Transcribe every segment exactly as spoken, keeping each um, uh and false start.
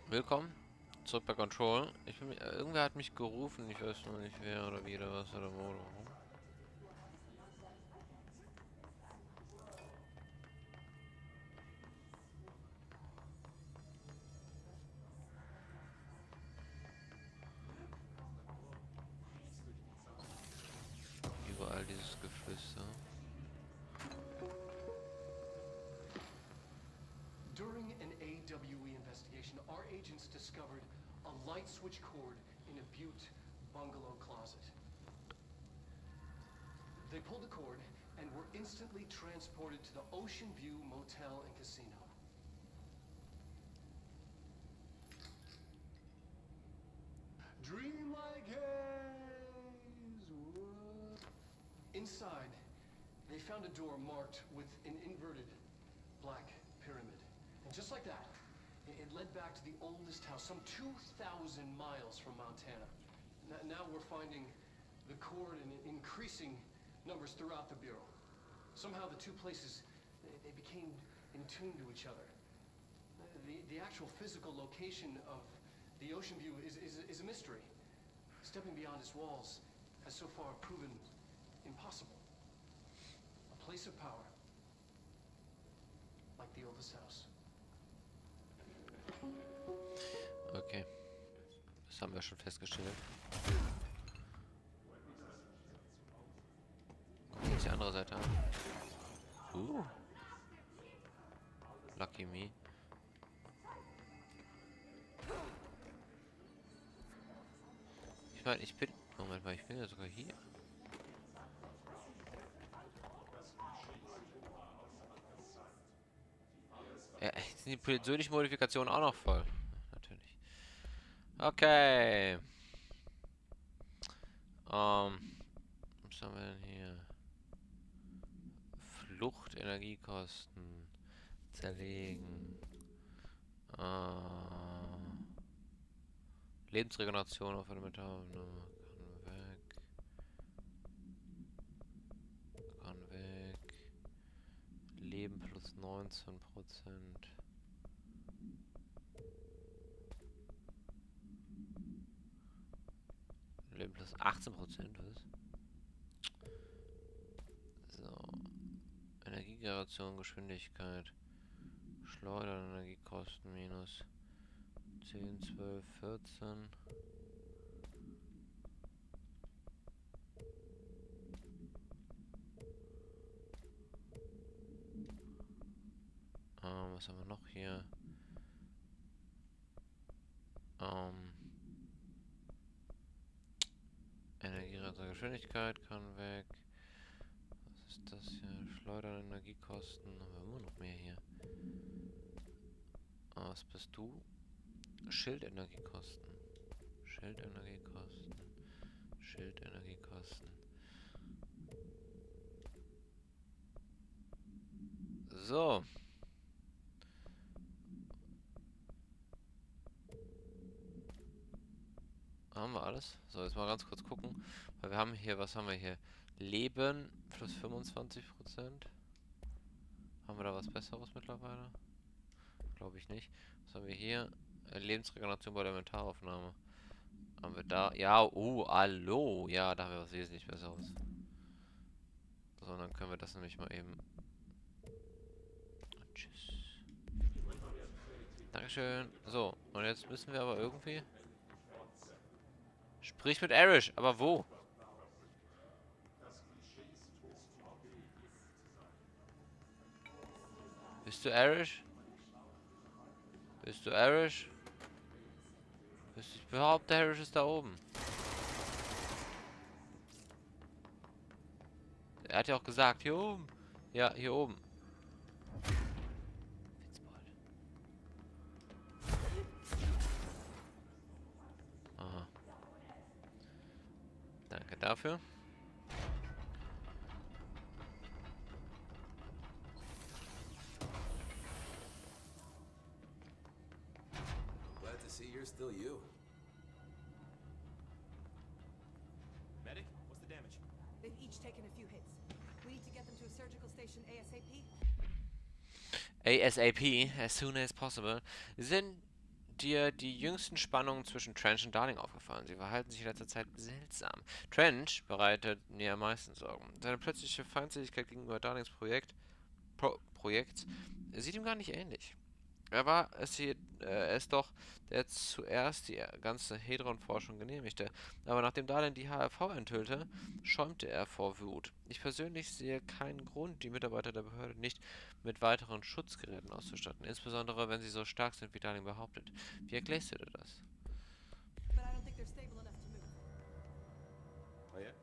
Willkommen zurück bei Control. Ich bin, äh, irgendwer hat mich gerufen, ich weiß noch nicht wer oder wie oder was oder wo oder warum. Überall dieses Geflüster. During an A W E investigation, our agents discovered a light switch cord in a Butte bungalow closet. They pulled the cord and were instantly transported to the Ocean View Motel and Casino. Dream like haze. What? Inside, they found a door marked with an inverted black pyramid. And just like that, it led back to the oldest house, some two thousand miles from Montana. Now we're finding the cord in increasing numbers throughout the Bureau. Somehow the two places, they became in tune to each other. The, the actual physical location of the Ocean View is, is, is a mystery. Stepping beyond its walls has so far proven impossible. A place of power, like the oldest house. Okay. Das haben wir schon festgestellt. Gucken wir uns die andere Seite an. Uh. Lucky me. Ich meine, ich bin... Moment mal, ich bin ja sogar hier. Ja, sind die persönlichen Modifikationen auch noch voll. Natürlich. Okay. Ähm. Was haben wir denn hier? Flucht, Energiekosten. Zerlegen. Äh. Lebensregeneration auf eine Metallaufnahme. Kann weg. Kann weg. Leben plus neunzehn Prozent. Leben plus achtzehn Prozent, was? So. Energiegeneration, Geschwindigkeit. Schleudern, Energiekosten minus zehn, zwölf, vierzehn. Ähm, was haben wir noch hier? Ähm. Energiegeneration, Geschwindigkeit kann weg. Was ist das hier? Schleudern, Energiekosten. Haben wir immer noch mehr hier. Ah, was bist du? Schildenergiekosten. Schildenergiekosten. Schildenergiekosten. So. Haben wir alles? So, jetzt mal ganz kurz gucken. Weil wir haben hier, was haben wir hier? Leben plus fünfundzwanzig Prozent. Haben wir da was Besseres mittlerweile? Glaube ich nicht. Was haben wir hier? Lebensregeneration bei der Mentalaufnahme. Haben wir da? Ja, oh, hallo. Ja, da haben wir was wesentlich Besseres. So, dann können wir das nämlich mal eben... Tschüss. Dankeschön. So, und jetzt müssen wir aber irgendwie... Sprich mit Arish, aber wo? Bist du Arish? Bist du Arish? Ich behaupte, Arish ist da oben. Er hat ja auch gesagt, hier oben. Ja, hier oben. Aha. Danke dafür. Glad to see you're still you. Medic, what's the damage? They've each taken a few hits. We need to get them to a surgical station ASAP. ASAP, as soon as possible. Sind dir die jüngsten Spannungen zwischen Trench und Darling aufgefallen? Sie verhalten sich in letzter Zeit seltsam. Trench bereitet mir am meisten Sorgen. Seine plötzliche Feindseligkeit gegenüber Darlings Projekt, Pro Projekt sieht ihm gar nicht ähnlich. Er war es hier, äh, er ist doch, der zuerst die ganze Hedron-Forschung genehmigte. Aber nachdem Darling die H R V enthüllte, schäumte er vor Wut. Ich persönlich sehe keinen Grund, die Mitarbeiter der Behörde nicht mit weiteren Schutzgeräten auszustatten. Insbesondere, wenn sie so stark sind, wie Darling behauptet. Wie erklärst du dir das? But I don't think they're stable enough to move. Oh, yeah?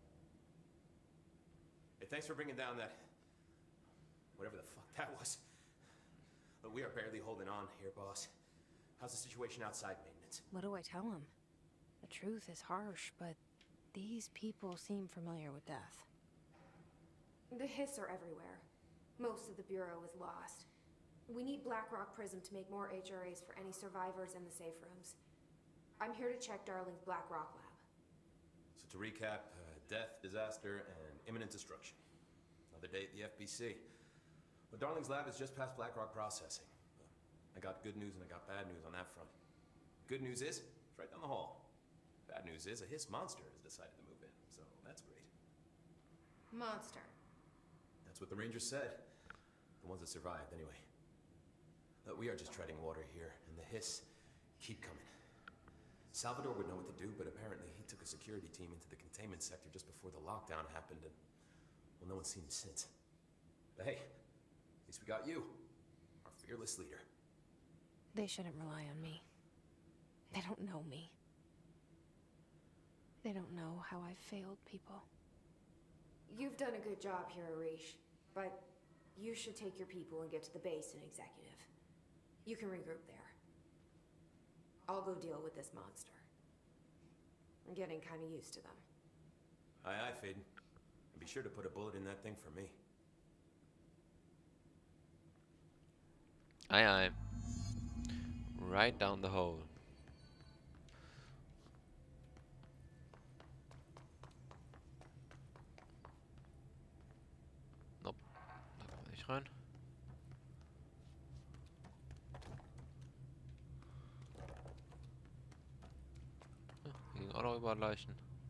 Hey, thanks for bringing down that... whatever the fuck that was. But we are barely holding on here, boss. How's the situation outside maintenance? What do I tell him? The truth is harsh, but these people seem familiar with death. The Hiss are everywhere. Most of the Bureau is lost. We need Blackrock Prism to make more H R As for any survivors in the safe rooms. I'm here to check Darling's Blackrock lab. So to recap, uh, death, disaster, and imminent destruction. Another day at the F B C. But Darling's lab is just past Blackrock processing. I got good news and I got bad news on that front. Good news is, it's right down the hall. Bad news is, a Hiss monster has decided to move in, so that's great. Monster. That's what the Rangers said. The ones that survived, anyway. But we are just treading water here, and the Hiss keep coming. Salvador would know what to do, but apparently he took a security team into the containment sector just before the lockdown happened, and, well, no one's seen him since. But hey, at least we got you, our fearless leader. They shouldn't rely on me. They don't know me. They don't know how I've failed people. You've done a good job here, Arish, but you should take your people and get to the base and executive. You can regroup there. I'll go deal with this monster. I'm getting kind of used to them. Aye, aye, Faden. And be sure to put a bullet in that thing for me. Aye, aye. Right down the hole. Nope. Da kommen wir nicht rein. Ja, hier ging auch noch überall Leichen.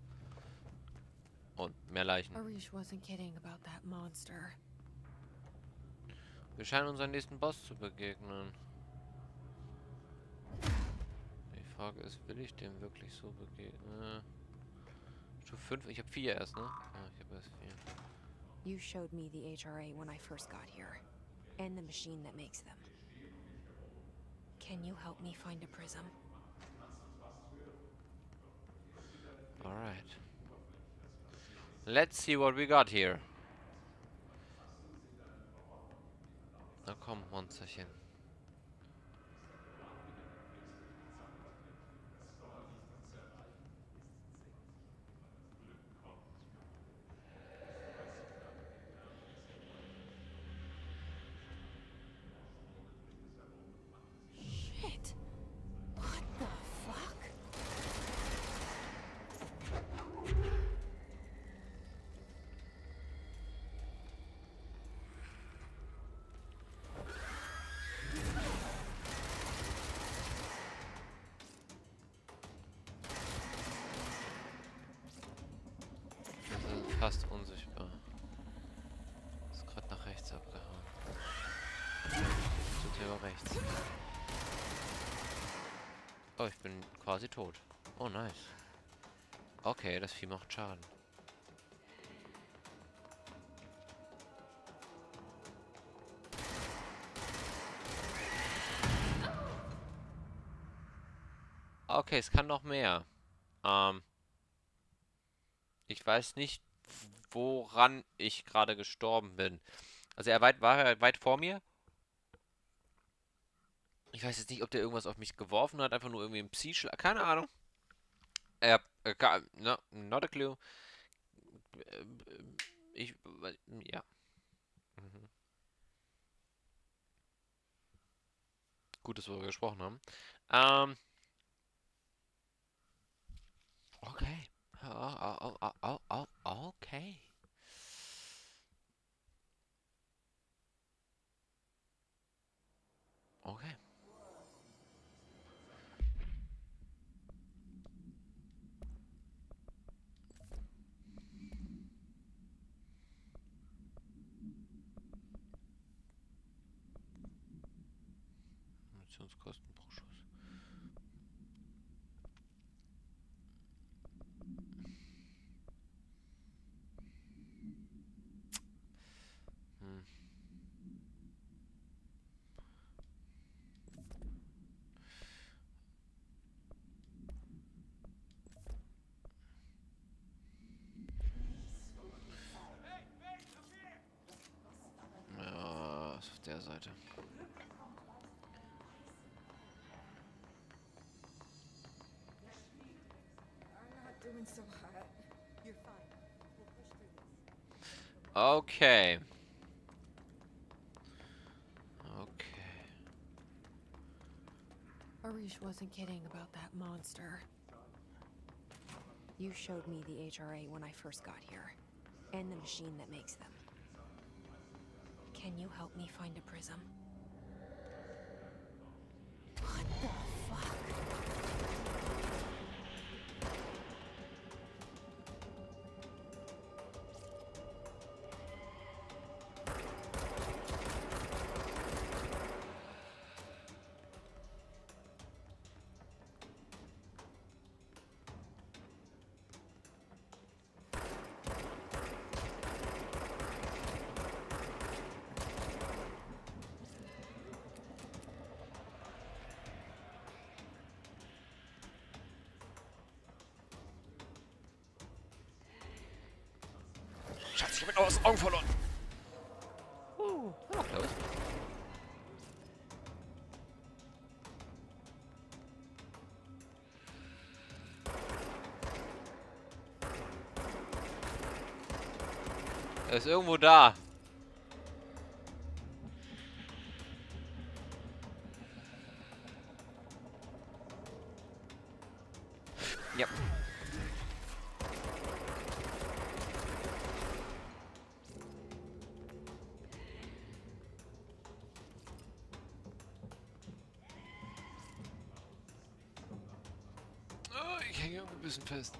Und mehr Leichen. Arish wasn't kidding about that monster. Wir scheinen unseren nächsten Boss zu begegnen. Die Frage ist, will ich dem wirklich so begegnen? Stufe fünf? Ich habe vier erst, ne? Ah, ich habe erst vier. You showed me the H R A when I first got here. And the machine that makes them. Can you help me find a prism? Alright. Let's see what we got here. Na komm, Monsterchen. Shit! What the fuck? Fast unsichtbar. Ist gerade nach rechts abgehauen. Zu Thema rechts. Oh, ich bin quasi tot. Oh, nice. Okay, das Vieh macht Schaden. Okay, es kann noch mehr. Ähm... Ich weiß nicht, woran ich gerade gestorben bin. Also er weit, war er weit vor mir. Ich weiß jetzt nicht, ob der irgendwas auf mich geworfen hat. Einfach nur irgendwie ein Psy-Schlag. Keine Ahnung. Er, äh, no, not a clue. Ich, ja. Mhm. Gut, dass wir gesprochen haben. Ähm. Okay. Oh, oh, oh, oh, oh, oh, okay. Okay. Produktionskosten pro Schuss. Hm. Ja, ist auf der Seite. Doing so hot. You're fine. We'll push through this. Okay. Okay. Arish wasn't kidding about that monster. You showed me the H R A when I first got here, and the machine that makes them. Can you help me find a prism? What the fuck? Schatz, ich hab ihn aus den Augen verloren. Uh, ja, close. Er ist irgendwo da. Ja. Oh, ich hänge irgendwie ein bisschen fest.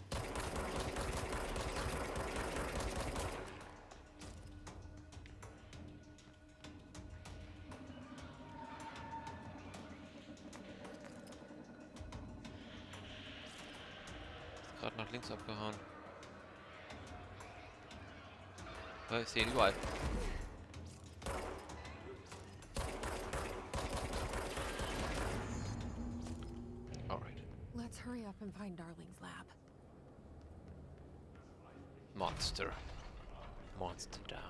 Gerade nach links abgehauen. Ja, ich sehe ihn überall. Alright. Let's hurry up and find Darling's lab. Monster. Monster down.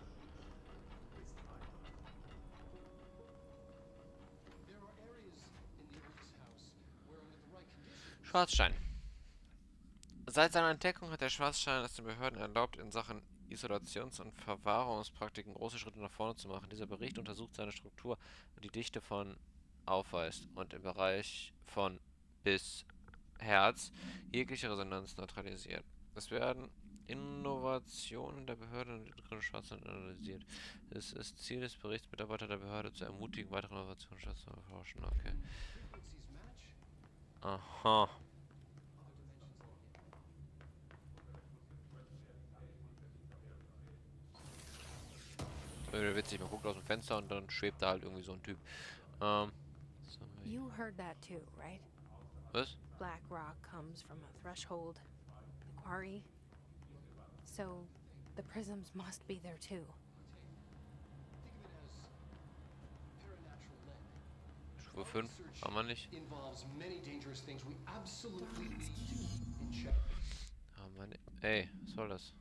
There are areas in the Oaks house where, with the right conditions, Schwarzstein. Seit seiner Entdeckung hat der Schwarzstein es den Behörden erlaubt, in Sachen Isolations- und Verwahrungspraktiken große Schritte nach vorne zu machen. Dieser Bericht untersucht seine Struktur und die Dichte von aufweist und im Bereich von bis Herz jegliche Resonanz neutralisiert. Es werden Innovationen der Behörde und die Schwarzstein analysiert. Es ist Ziel des Berichts, Mitarbeiter der Behörde zu ermutigen, weitere Innovationen zu erforschen. Okay. frequencies match. Aha. Irgendwie witzig, man guckt aus dem Fenster und dann schwebt da halt irgendwie so ein Typ. Ähm. was haben wir hier? You heard that too, right? Was? Black rock comes from a threshold, the quarry. So, the prisms must be there too. Think of it as paranatural lead. Stufe fünf, haben wir nicht. Involves many dangerous things we absolutely need to keep in check. Haben wir nicht. Ey, was soll das?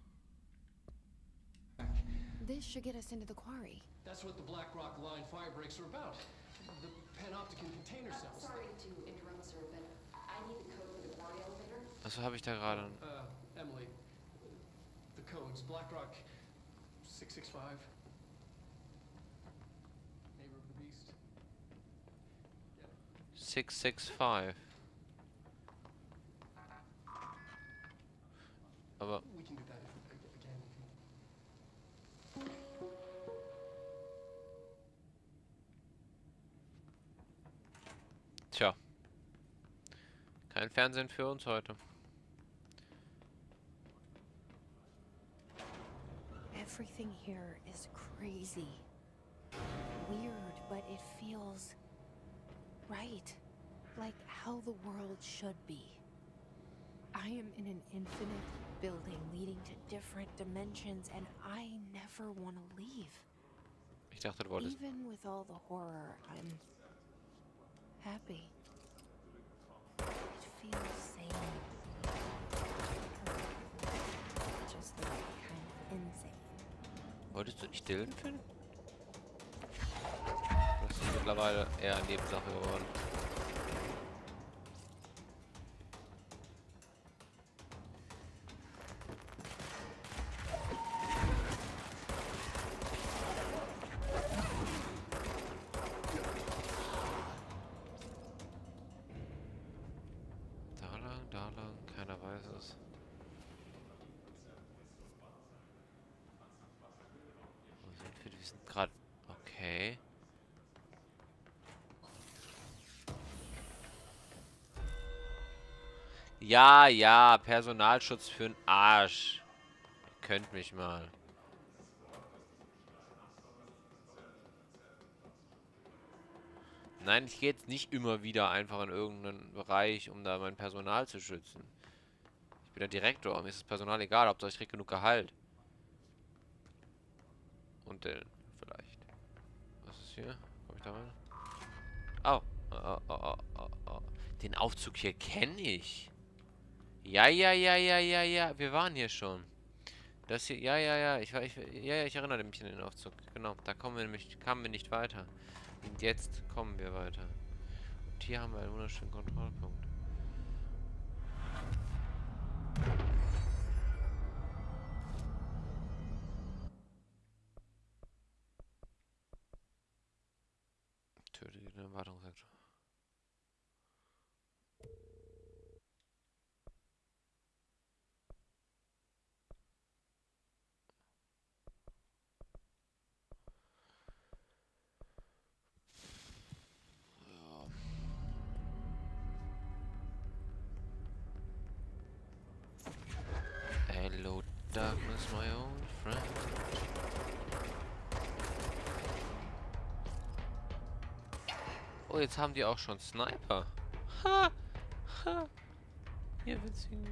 This should get us into the quarry. That's what the Black Rock Line fire breaks are about. The panopticon container Uh, cells. sorry to interrupt, sir, but I need the code for the quarry elevator. Was habe ich da gerade? Uh, Emily, the codes, Black Rock six six five. Neighbor of the Beast. six six five. Aber We can do that if, again. If you... tja. Kein Fernsehen für uns heute. Everything here is crazy. Weird, but it feels right. Like how the world should be. I am in an infinite building leading to different dimensions, and I never want to leave. Ich dachte, du wolltest... Even with all the horror, I'm happy. It feels sane. Just the right kind of insane. Wolltest du nicht Dylan finden? Das ist mittlerweile eher eine Nebensache geworden. Da lang, da lang, keiner weiß es. Wo sind wir? Wir sind gerade... Okay. Ja, ja, Personalschutz für den Arsch. Ihr könnt mich mal. Nein, ich gehe jetzt nicht immer wieder einfach in irgendeinen Bereich, um da mein Personal zu schützen. Ich bin der Direktor, mir ist das Personal egal, Hauptsache ich krieg genug Gehalt. Und den vielleicht. Was ist hier? Komm ich da rein? Oh. Oh, oh, oh, oh, oh. Den Aufzug hier kenne ich. Ja, ja, ja, ja, ja, ja. Wir waren hier schon. Das hier, ja, ja, ja. Ich, ich, ja, ja, ich erinnere mich an den Aufzug. Genau, da kommen wir nämlich, kamen wir nicht weiter. Und jetzt kommen wir weiter. Und hier haben wir einen wunderschönen Kontrollpunkt. Töte den Wartungssektor. Hello, darkness, my old friend. Oh, jetzt haben die auch schon Sniper. Ha! Ha! Ihr witzigen.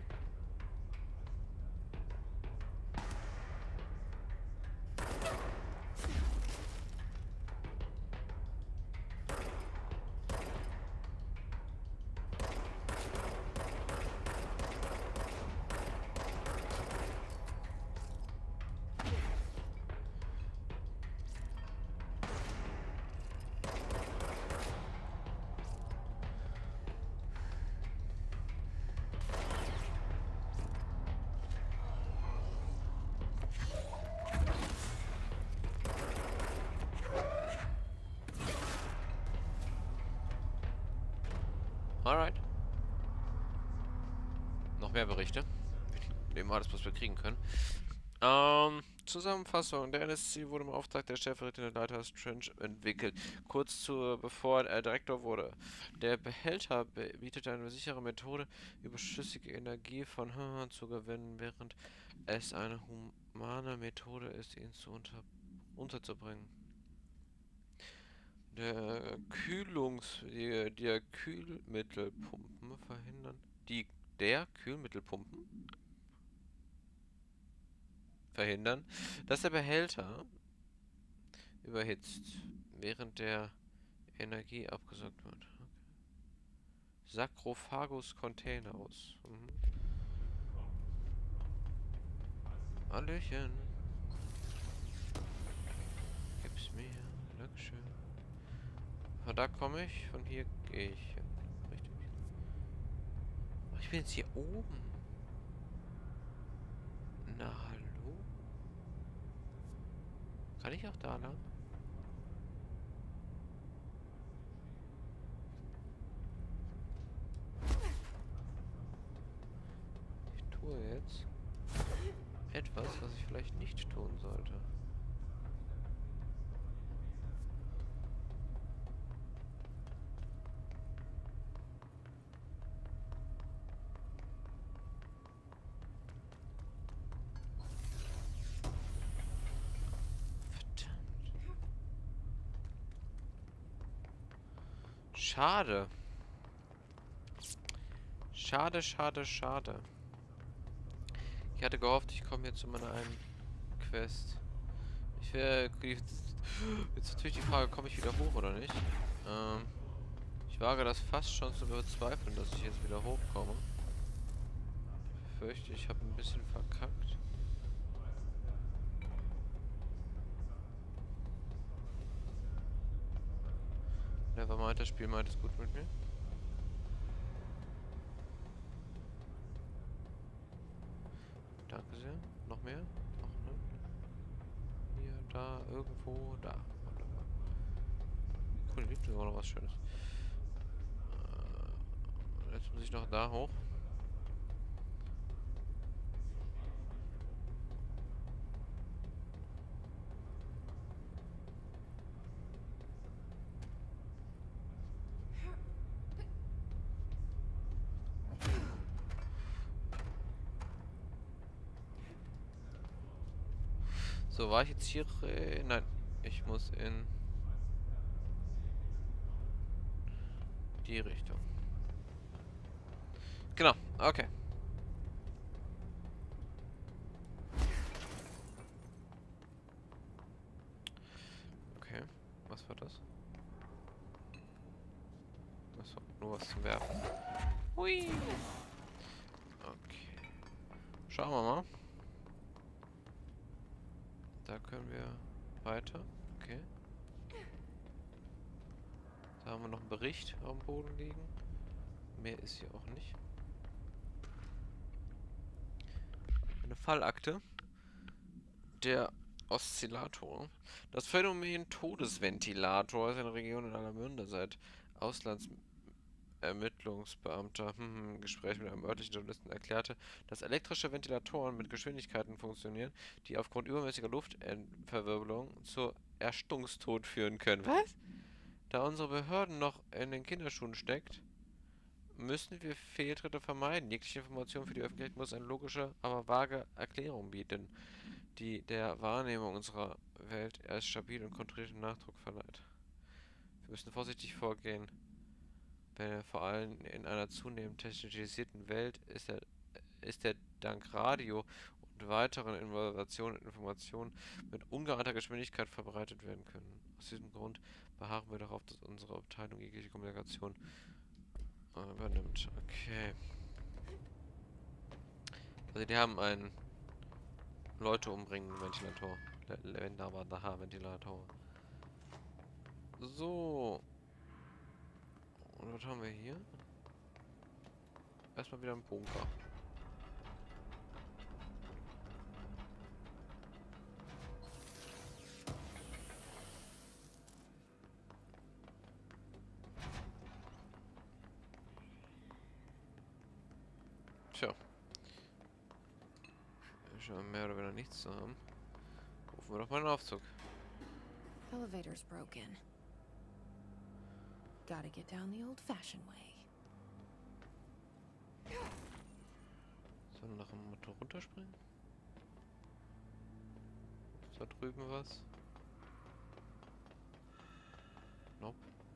Alright. Noch mehr Berichte. Nehmen wir alles, was wir kriegen können. Ähm, Zusammenfassung. Der N S C wurde im Auftrag der stellvertretenden Leiter Strange entwickelt. Kurz zu, bevor er Direktor wurde. Der Behälter bietet eine sichere Methode, überschüssige Energie von H zu gewinnen, während es eine humane Methode ist, ihn zu unter unterzubringen. Der Kühlungs... Die, der Kühlmittelpumpen verhindern... Die... Der Kühlmittelpumpen verhindern, dass der Behälter überhitzt, während der Energie abgesaugt wird. Okay. Sarkophagus Containers. Mhm. Hallöchen. Gib's mir. Dankeschön. Von da komme ich, von hier gehe ich. Richtig. Ich bin jetzt hier oben. Na, hallo? Kann ich auch da lang? Ich tue jetzt etwas, was ich vielleicht nicht tun sollte. Schade. Schade, schade, schade. Ich hatte gehofft, ich komme hier zu meiner einen Quest. Ich wäre... Jetzt natürlich die Frage, komme ich wieder hoch oder nicht? Ähm, ich wage das fast schon zu bezweifeln, dass ich jetzt wieder hochkomme. Ich fürchte, ich habe ein bisschen verkackt. Nevermind, das Spiel meint es gut mit mir. Danke sehr. Noch mehr? Noch, ne? Hier, da, irgendwo, da. Wunderbar. Cool, hier liegt sogar noch was Schönes. Äh, jetzt muss ich noch da hoch. So, war ich jetzt hier? Äh, nein, ich muss in die Richtung. Genau, okay. Okay, was war das? Das war nur was zum Werfen. Hui! Okay. Schauen wir mal. Da können wir weiter. Okay. Da haben wir noch einen Bericht auf dem Boden liegen. Mehr ist hier auch nicht. Eine Fallakte. Der Oszillator. Das Phänomen Todesventilator ist in der Region in aller Munde seit Auslandsermittlungsbeamter hm, im Gespräch mit einem örtlichen Journalisten erklärte, dass elektrische Ventilatoren mit Geschwindigkeiten funktionieren, die aufgrund übermäßiger Luftverwirbelung zu Erstickungstod führen können. Was? Da unsere Behörden noch in den Kinderschuhen steckt, müssen wir Fehltritte vermeiden. Jegliche Information für die Öffentlichkeit muss eine logische, aber vage Erklärung bieten, die der Wahrnehmung unserer Welt erst stabil und kontrollierten Nachdruck verleiht. Wir müssen vorsichtig vorgehen. Denn vor allem in einer zunehmend technisierten Welt ist der, ist der dank Radio und weiteren Innovationen und Informationen mit ungeahnter Geschwindigkeit verbreitet werden können. Aus diesem Grund beharren wir darauf, dass unsere Abteilung jegliche Kommunikation äh, übernimmt. Okay. Also die haben einen Leute umbringenden Ventilator. Ventilator. So. Und was haben wir hier? Erstmal wieder ein Bunker. Tja. Schon mehr oder weniger nichts zu haben. Rufen wir doch mal einen Aufzug. Elevator's broken. Gotta get down the old-fashioned way. Sollen wir nach dem Motor runterspringen? Ist da drüben was? Nope.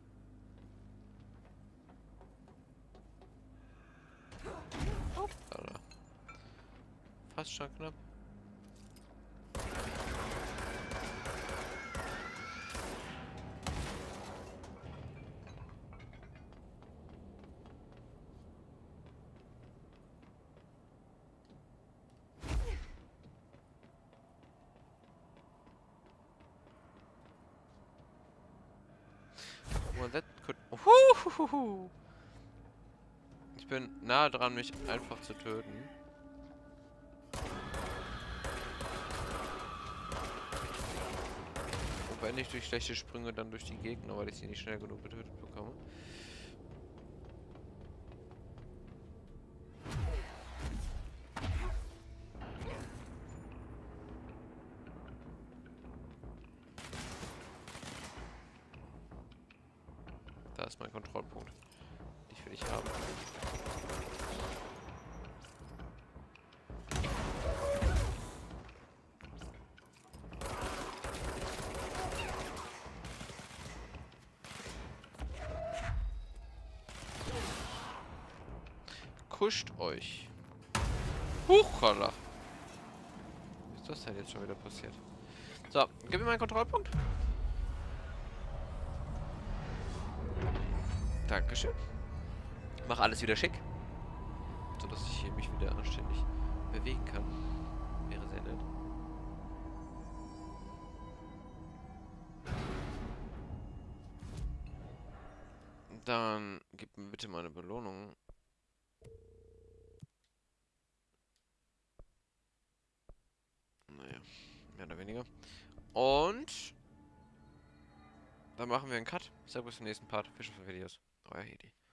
Oh, da, da. Fast schon knapp. Well, that could... Uhuhuhu. Ich bin nahe dran, mich einfach zu töten. Wobei nicht durch schlechte Sprünge, dann durch die Gegner, weil ich sie nicht schnell genug getötet bekomme. Da ist mein Kontrollpunkt. Dich will ich haben. kuscht euch. Huchholla. Was ist das denn jetzt schon wieder passiert? So, gib mir meinen Kontrollpunkt. Dankeschön. Mach alles wieder schick. So dass ich hier mich wieder anständig bewegen kann. Wäre sehr nett. Dann gib mir bitte meine Belohnung. Naja, mehr oder weniger. Und dann machen wir einen Cut. Sag bis zum nächsten Part. Fische für Videos. Euer Hedi.